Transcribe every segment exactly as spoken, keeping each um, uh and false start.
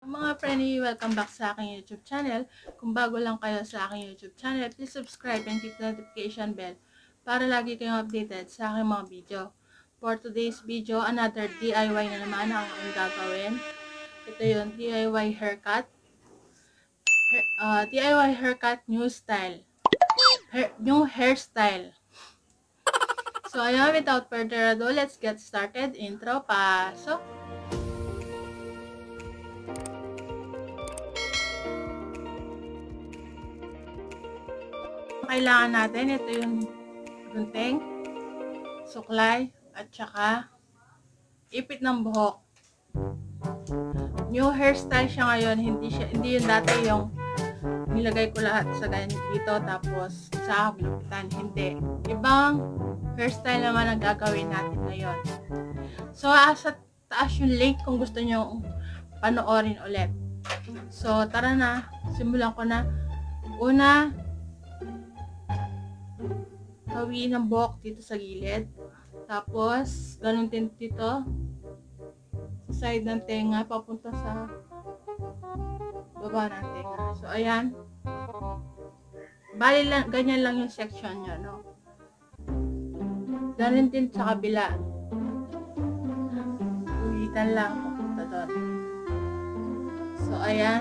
Mga friendly, welcome back sa aking YouTube channel. Kung bago lang kayo sa aking YouTube channel, please subscribe and click the notification bell para lagi kayong updated sa aking mga video. For today's video, another D I Y na naman ang aking gagawin. Ito yung D I Y haircut. Hair, uh, D I Y haircut new style. Hair, new hairstyle. So ayan, without further ado, let's get started. Intro, pasok! Kailangan natin, ito yung gunting, suklay, at saka ipit ng buhok. New hairstyle siya ngayon, hindi siya hindi yung dati yung nilagay ko lahat sa ganyan dito tapos sa gugupitan. Hindi. Ibang hairstyle naman ang gagawin natin ngayon. So, sa taas yung link kung gusto nyo panoorin ulit. So, tara na. Simulan ko na. Una, hawiin ang buhok dito sa gilid. Tapos, ganun din dito. Sa side ng tenga, papunta sa baba ng tenga. So, ayan. Bali lang, ganyan lang yung section nyo, no? Ganun din sa kabila. Ulitan lang, papunta doon. So, ayan.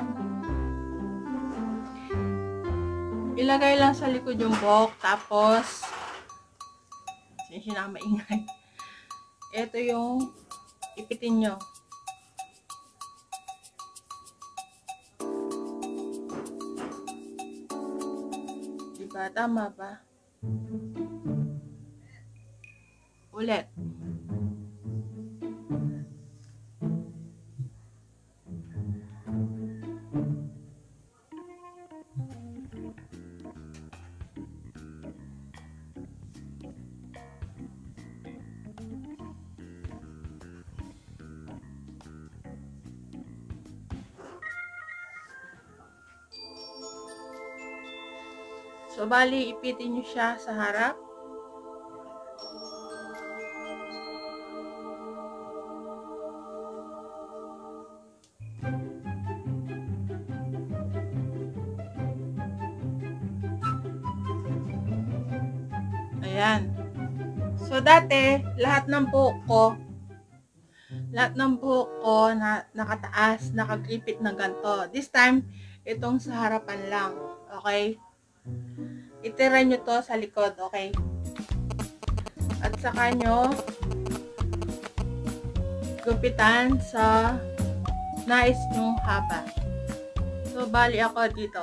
Ilagay lang sa likod yung buhok, tapos siya na maingay. Ito yung ipitin nyo. Diba? Tama ba? Ulit. So, bali, ipitin nyo siya sa harap. Ayan. So, dati, lahat ng buhok ko, lahat ng buhok ko na nakataas, nakagipit na ganito. This time, itong sa harapan lang. Okay? Itira nyo to sa likod, okay? At saka nyo gupitan sa nais nyong haba. So, bali ako dito.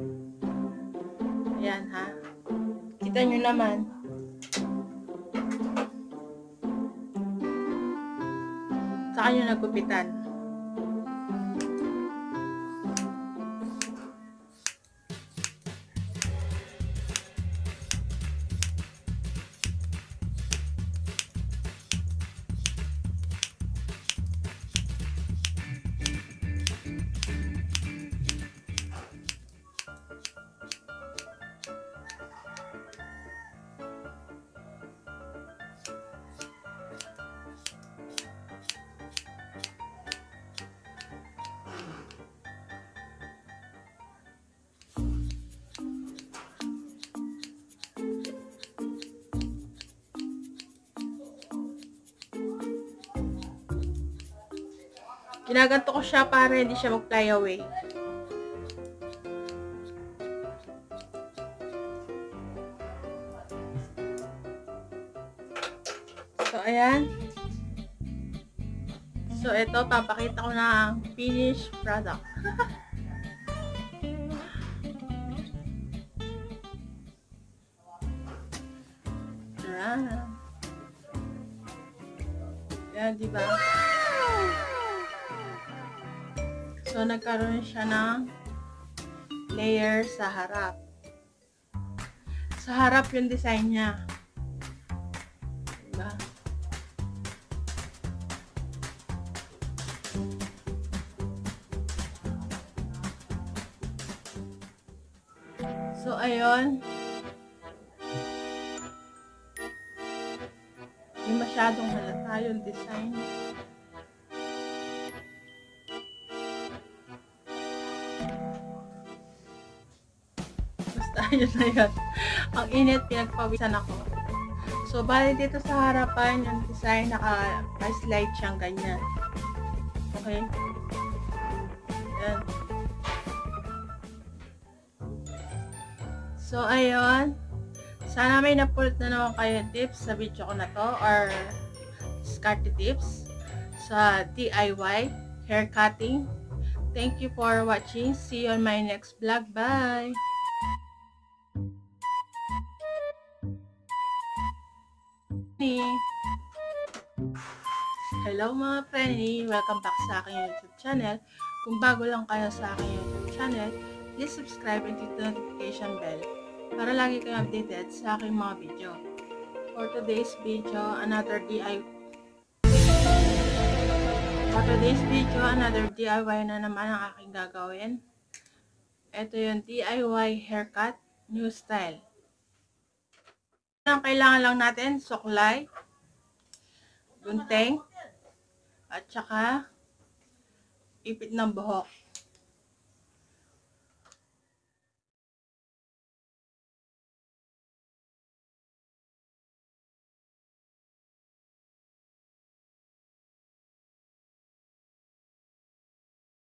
Ayan, ha? Kita nyo naman. Saka nyo nagupitan. Ginaganto ko siya para hindi siya mag-fly away. So, ayan. So, ito, papakita ko na ang finished product. Ayan. Ayan, diba? So, nagkaroon siya ng layer sa harap. Sa harap yung design niya. Diba? So, ayun. Hindi masyadong halata yung design. Basta yun na yun. Ang init, pinagpawisan ako. So, bali dito sa harapan, yung design, naka-slide siyang ganyan. Okay? Yan. So, ayun. Sana may napulot na naman kayo tips sa video ko na to, or diskarte tips sa D I Y hair cutting. Thank you for watching. See you on my next vlog. Bye! Hello mga friendly! Welcome back sa aking YouTube channel. Kung bago lang kayo sa aking YouTube channel, please subscribe and click the notification bell para lagi kayo updated sa aking mga video. For today's video, another D I Y For today's video, another D I Y na naman ang aking gagawin. Ito yung D I Y Haircut New Style. Ang kailangan lang natin, suklay, gunting, at saka ipit ng buhok.